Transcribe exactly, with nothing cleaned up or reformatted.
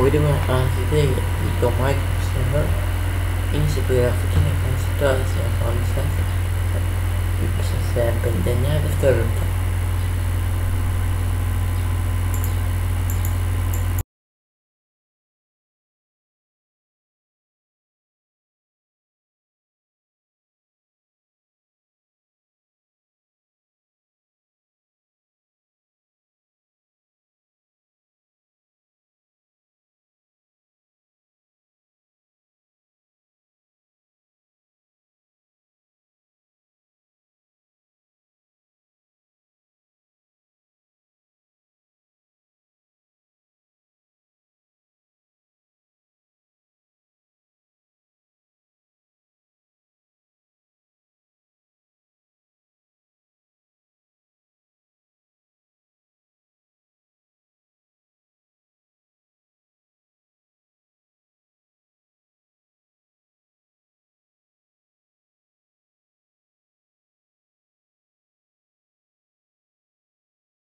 Hoy vamos a hablar de tomar considerar inspiración en situação de desempenhar esta luta.